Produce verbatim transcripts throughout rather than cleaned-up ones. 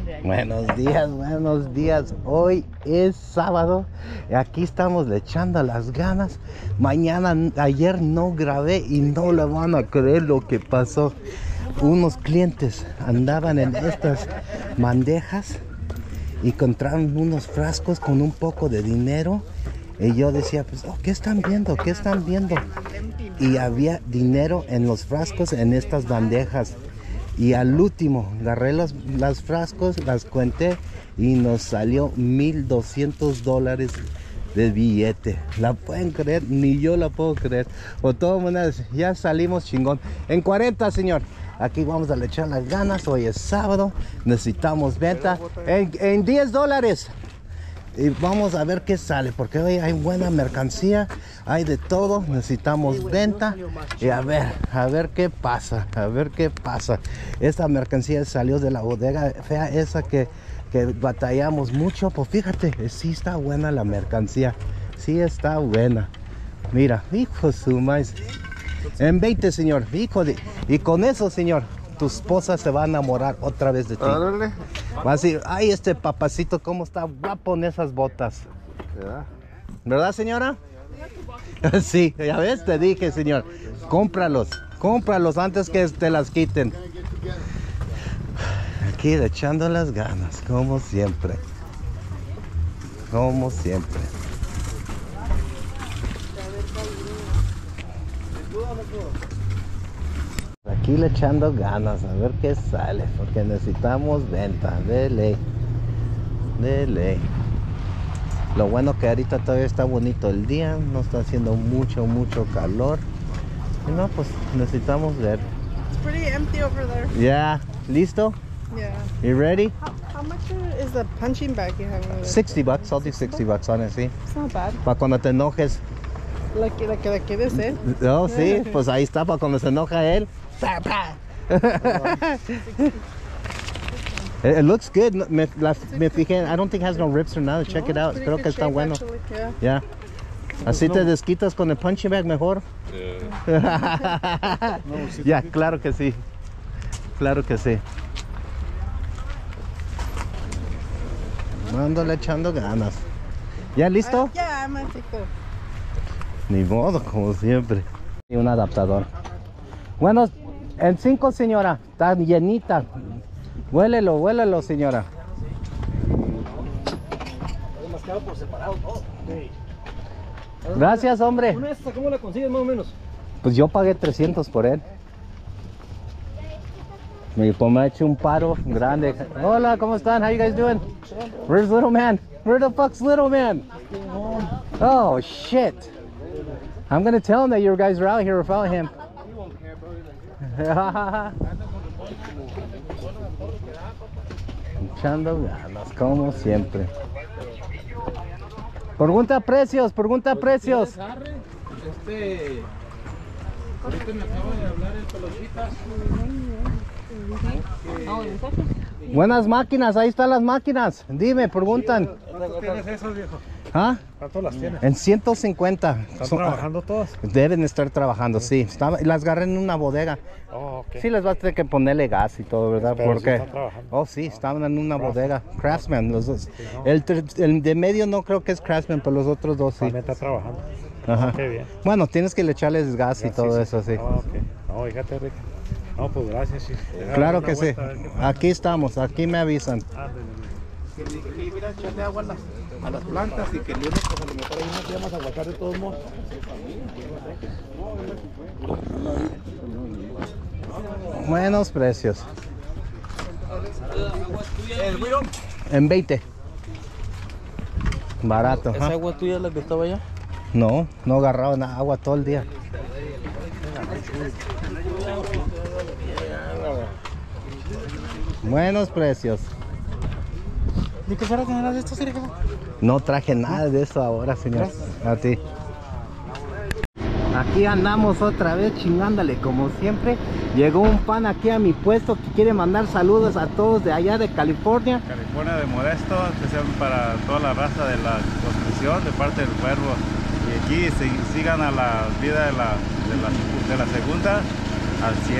Buenos días, buenos días. Hoy es sábado y aquí estamos le echando las ganas. Mañana, ayer no grabé y no le van a creer lo que pasó. Unos clientes andaban en estas bandejas y encontraron unos frascos con un poco de dinero. Y yo decía, pues, oh, ¿qué están viendo? ¿Qué están viendo? Y había dinero en los frascos, en estas bandejas. Y al último, agarré los, las frascos, las conté y nos salió mil doscientos dólares de billete. ¿La pueden creer? Ni yo la puedo creer. O todo mundo, ya salimos chingón. En cuarenta, señor. Aquí vamos a le echar las ganas. Hoy es sábado. Necesitamos venta. En, en diez dólares. Y vamos a ver qué sale, porque hoy hay buena mercancía, hay de todo, necesitamos venta y a ver, a ver qué pasa, a ver qué pasa. Esta mercancía salió de la bodega fea esa que, que batallamos mucho, pues fíjate, sí está buena la mercancía, sí está buena. Mira, hijo su maíz, en veinte, señor, hijo de, y con eso, señor, tu esposa se va a enamorar otra vez de ti. Órale. Va a decir, ay, este papacito, cómo está guapo en esas botas. ¿Verdad? ¿Verdad, señora? Sí, ya ves, te dije, señor. Cómpralos, cómpralos antes que te las quiten. Aquí echando las ganas, como siempre. Como siempre. Aquí le echando ganas, a ver qué sale, porque necesitamos venta, de ley, de ley. Lo bueno que ahorita todavía está bonito el día, no está haciendo mucho, mucho calor. Y no, pues necesitamos ver. It's pretty empty over there. Yeah, ¿listo? Yeah. You ready? How, how much is the punching bag you have over there? sixty bucks, I'll do sixty bucks on it, sí. It's not bad. Para cuando te enojes. Like, like, like quieres ser. No, sí, pues ahí está, para cuando se enoja él. It, it looks good. Me, la, me fijé, I don't think it has no rips or nada. Check No, it out. pretty Creo good que está shape, bueno. actually, yeah. Ya. Así te desquitas con el punching bag mejor. Yeah. Ya, claro que sí. Claro que sí. Mándole echando ganas. ¿Ya listo? Uh, yeah, I'm gonna take the... Ni modo, como siempre. Y un adaptador. Bueno, en cinco, señora. Está llenita. Huélelo, huélelo, señora. Demasiado por separado todo. Gracias, hombre. ¿Una de estas cómo la consigues más o menos? Pues yo pagué trescientos por él. Me, pues me ha hecho un paro grande. Hola, ¿cómo están? How you guys doing? Where's little man? Where the fuck's little man? Oh, shit. I'm gonna tell him that you guys are out here without him. Echando ganas, como siempre. Pregunta precios, pregunta precios. Este, ahorita me acaba de hablar el Pelochitas. Buenas máquinas, ahí están las máquinas. Dime, preguntan. ¿Cuánto tienes esos, viejo? ¿Ah? ¿Cuánto las tienes? En ciento cincuenta. ¿Están Son- trabajando todas? Deben estar trabajando, sí. Estaba- las agarré en una bodega. Oh, ok. Sí, les va a tener que ponerle gas y todo, ¿verdad? Pero sí Porque, están trabajando. oh, sí, estaban en una Craftsman. bodega. Craftsman, los dos. El, ter- el de medio no creo que es Craftsman, pero los otros dos sí. También está trabajando. Ajá. Qué bien. Bueno, tienes que le echarles gas y Ya, todo sí, eso, sí. Ah, ok. No, fíjate, Rick. No, pues gracias, sí. Deja Claro dar que una sí. vuelta, a ver qué pasa. Aquí estamos, aquí me avisan. Ándale. Que le dije que mira, echarle agua a las, a las plantas y que el lunes pues a lo mejor ahí no te llamas a aguantar de todos modos. Buenos precios. El güiro. En veinte. Barato. ¿Esa ajá. agua tuya es la que estaba allá? No, no agarraba nada, agua todo el día. Buenos precios. ¿De qué será que me das esto, Sergio? No traje nada de eso ahora, señor. A ti. Aquí andamos otra vez chingándole como siempre. Llegó un fan aquí a mi puesto que quiere mandar saludos a todos de allá de California. California de Modesto, especial para toda la raza de la construcción de parte del cuervo. Y aquí si- sigan a la vida de la, de la, de la segunda al cien.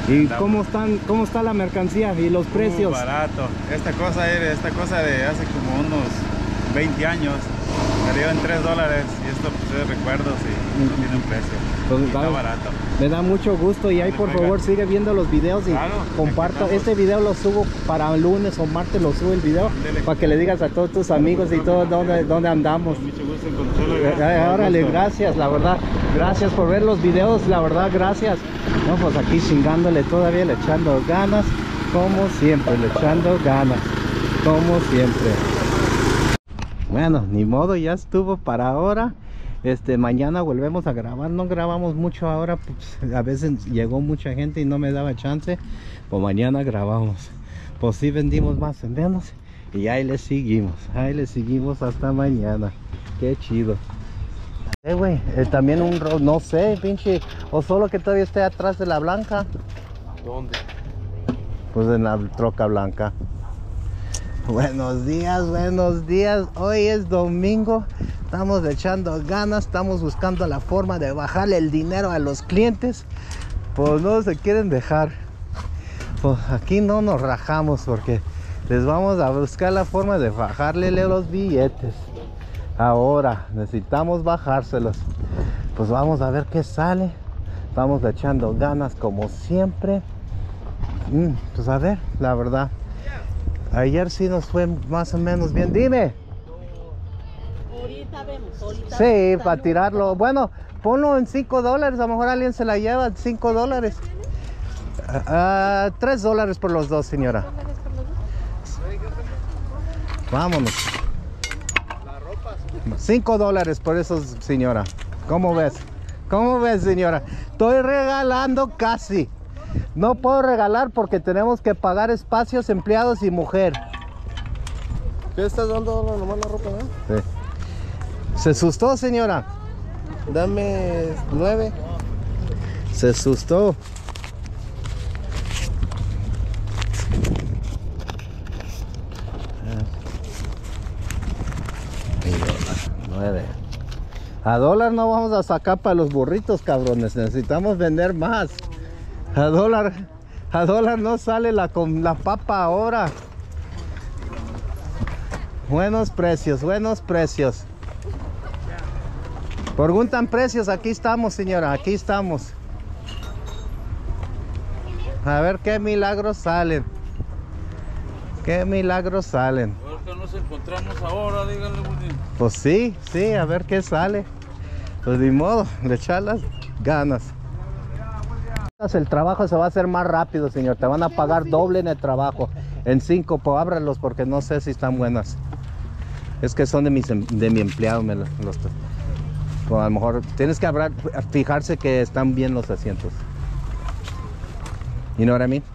¿Y Andamos. cómo están, cómo está la mercancía y los precios? Uh, barato. Esta cosa, era- esta cosa de hace como unos veinte años salió en tres dólares y esto pues es recuerdos y no tiene un precio. Pues, Y está vale. barato. Me da mucho gusto y ahí por Oiga. favor sigue viendo los videos y Claro, comparta. aquí estamos. Este video lo subo para lunes o martes, lo subo el video Ándele. para que le digas a todos tus amigos y todo dónde, dónde andamos. Con mucho gusto en conocerlo. Eh, gracias, eh, con órale, gusto. gracias, la verdad. Gracias por ver los videos, la verdad, gracias. No, pues aquí chingándole todavía, le echando ganas, como siempre, le echando ganas, como siempre. Bueno, ni modo, ya estuvo para ahora. Este, mañana volvemos a grabar. No grabamos mucho ahora, pues, a veces llegó mucha gente y no me daba chance. Pues mañana grabamos. Pues sí vendimos más o menos. Y ahí le seguimos, ahí le seguimos hasta mañana. Qué chido. Eh, güey, eh, también un, ro- no sé, pinche, o solo que todavía esté atrás de la blanca. ¿Dónde? Pues en la troca blanca. Buenos días, buenos días. Hoy es domingo. Estamos echando ganas. Estamos buscando la forma de bajarle el dinero a los clientes. Pues no se quieren dejar. Pues aquí no nos rajamos porque les vamos a buscar la forma de bajarle los billetes. Ahora necesitamos bajárselos. Pues vamos a ver qué sale. Estamos echando ganas como siempre. Mm, pues a ver, la verdad. Ayer sí nos fue más o menos bien. Dime. Ahorita vemos, ahorita. Sí, para tirarlo. Bueno, ponlo en cinco dólares. A lo mejor alguien se la lleva. cinco dólares. Ah, tres dólares por los dos, señora. Vámonos. cinco dólares por esos, señora. ¿Cómo ves? ¿Cómo ves, señora? Estoy regalando casi. No puedo regalar porque tenemos que pagar espacios, empleados y mujer. ¿Qué estás dando nomás la ropa, eh? Sí. ¿Se asustó, señora? Dame nueve. Se asustó. nueve. A dólar no vamos a sacar para los burritos, cabrones. Necesitamos vender más. A dólar, a dólar no sale la, con la papa ahora. Buenos precios, buenos precios. Preguntan precios, aquí estamos, señora, aquí estamos. A ver qué milagros salen. Qué milagros salen. ¿Por qué nos encontramos ahora? Díganle, Woody. Pues sí, sí, a ver qué sale. Pues ni modo, le echar las ganas. El trabajo se va a hacer más rápido, señor. Te van a pagar doble en el trabajo. En cinco, pues ábralos porque no sé si están buenas. Es que son de, mis, de mi empleado. Me los, los- pues a lo mejor tienes que abrir, fijarse que están bien los asientos. You know what I mean?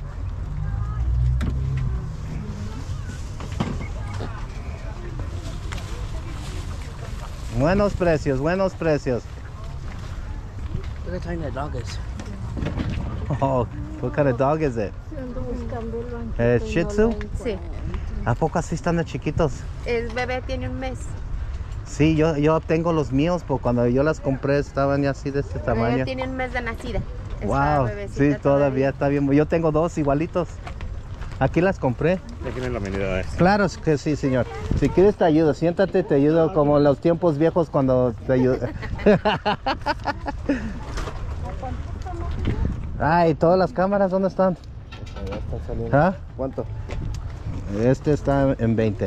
Buenos precios, buenos precios. What kind of dog is? Oh, what kind of dog is it? Ando buscando el banquito Eh, y Shih no Tzu? lo encuentro. Sí, ¿A poco así están de chiquitos? el bebé tiene un mes. Sí, yo, yo tengo los míos, porque cuando yo las compré estaban ya así de este tamaño. Ella tiene un mes de nacida. Está Wow, bebecita sí, todavía está bien. Yo tengo dos igualitos. Aquí las compré. Ya tienen la medida esta. Claro que sí, señor. Si quieres te ayudo, siéntate, te ayudo como en los tiempos viejos cuando te ayudo. Ay, ¿todas las cámaras dónde están? Allá está saliendo. ¿Ah? ¿Cuánto? Este está en veinte.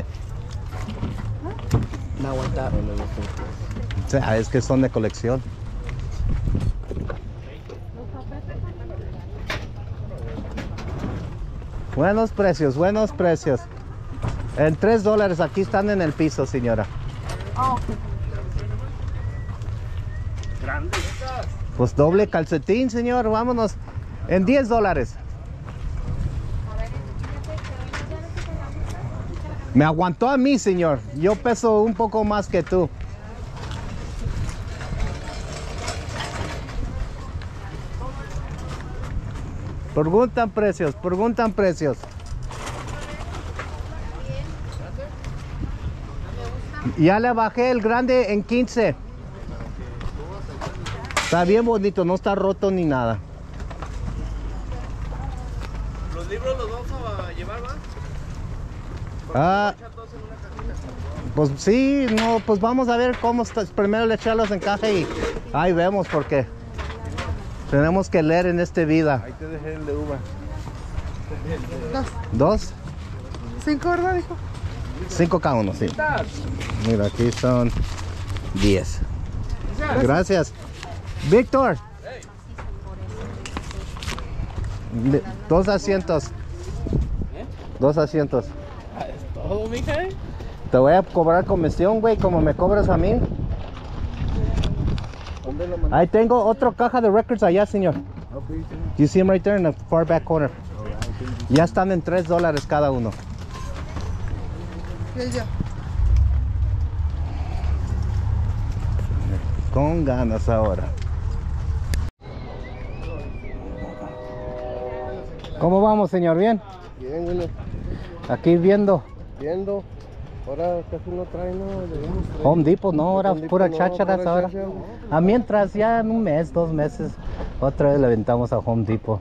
No aguanta. O sea, es que son de colección. Buenos precios, buenos precios. En tres dólares, aquí están en el piso, señora. Pues doble calcetín, señor, vámonos. En diez dólares. Me aguantó a mí, señor. Yo peso un poco más que tú. Preguntan precios, preguntan precios. Ya le bajé el grande en quince. Está bien bonito, no está roto ni nada. Ah, pues sí, no, pues vamos a ver cómo está. Primero le echarlos en caja y ahí vemos porque tenemos que leer en este vida. Ahí te dejé el de uva. ¿Dos? Cinco, ¿verdad, hijo? Cinco cada uno, sí. Mira, aquí son diez. Gracias. Víctor. De- Dos asientos. Dos asientos. Todo, mija. Te voy a cobrar comisión, güey, como me cobras a mí. ¿Dónde lo mandaste? Ahí tengo otra caja de records allá, señor. Okay, sí. You see them right there in the far back corner. Ya están en tres dólares cada uno. Con ganas ahora. ¿Cómo vamos, señor? ¿Bien? Bien, bueno, Aquí viendo viendo. Ahora casi no trae nada. Debemos traer. Home Depot, no, ahora Home Depot, pura no, chácharas pura ahora. cháchara. A mientras ya en un mes, dos meses, otra vez le aventamos a Home Depot.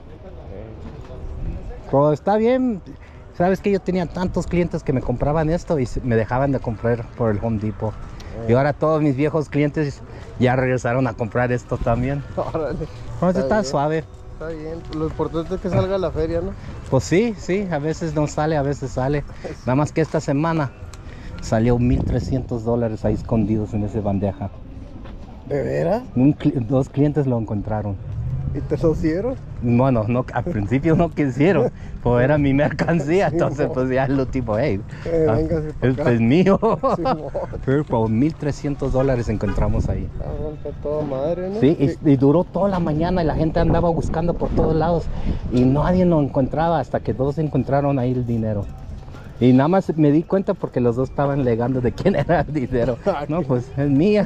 Pero está bien. Sabes que yo tenía tantos clientes que me compraban esto y se- me dejaban de comprar por el Home Depot. Y ahora todos mis viejos clientes ya regresaron a comprar esto también. Órale. Entonces está bien. suave. Está bien. Lo importante es que salga a la feria, ¿no? Pues sí, sí, a veces no sale, a veces sale. Nada más que esta semana salió mil trescientos dólares ahí escondidos en esa bandeja. ¿De veras? Un cli- dos clientes lo encontraron. ¿Y te lo dieron? Bueno, no, al principio no quisieron, pues era mi mercancía, entonces pues ya lo tipo, hey, Eh, ah, véngase pa' esto acá. es mío. Simón. Pero por mil trescientos dólares encontramos ahí. Cabrón, está toda madre, ¿no? Sí, y, y duró toda la mañana y la gente andaba buscando por todos lados y nadie lo encontraba hasta que dos encontraron ahí el dinero. Y nada más me di cuenta porque los dos estaban legando de quién era el dinero. No, pues es mía.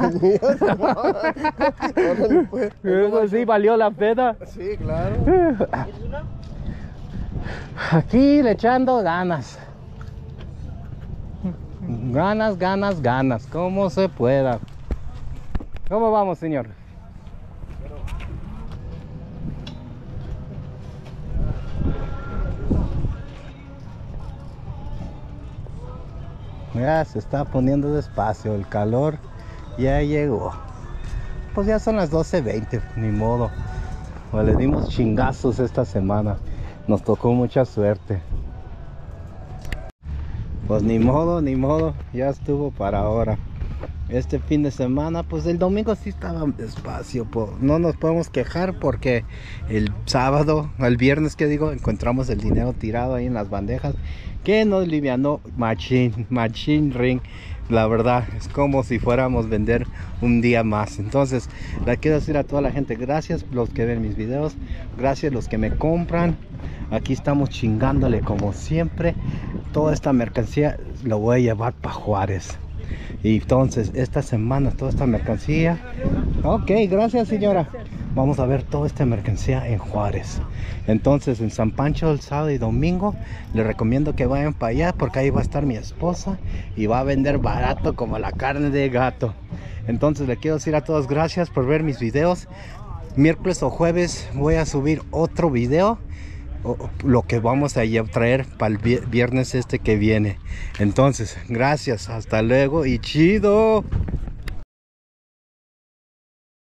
Órale, pues. Eso sí valió la pena. Sí, claro. Aquí le echando ganas. Ganas, ganas, ganas. Como se pueda. ¿Cómo vamos, señor? Ya se está poniendo despacio. El calor ya llegó. Pues ya son las doce veinte, ni modo. Pues le dimos chingazos esta semana. Nos tocó mucha suerte. Pues ni modo, ni modo. Ya estuvo para ahora. Este fin de semana, pues el domingo sí estaba despacio. po- No nos podemos quejar porque el sábado, el viernes que digo, encontramos el dinero tirado ahí en las bandejas. Que nos livianó machine, machine ring. La verdad, es como si fuéramos a vender un día más. Entonces, le quiero decir a toda la gente, gracias los que ven mis videos, gracias los que me compran. Aquí estamos chingándole como siempre. Toda esta mercancía lo voy a llevar para Juárez. Y entonces, esta semana, toda esta mercancía. Ok, gracias, señora. Vamos a ver toda esta mercancía en Juárez. Entonces, en San Pancho, el sábado y domingo, les recomiendo que vayan para allá porque ahí va a estar mi esposa y va a vender barato como la carne de gato. Entonces, le quiero decir a todos gracias por ver mis videos. Miércoles o jueves voy a subir otro video, o- lo que vamos a lle- traer para el vi- viernes este que viene. Entonces, gracias, hasta luego y chido.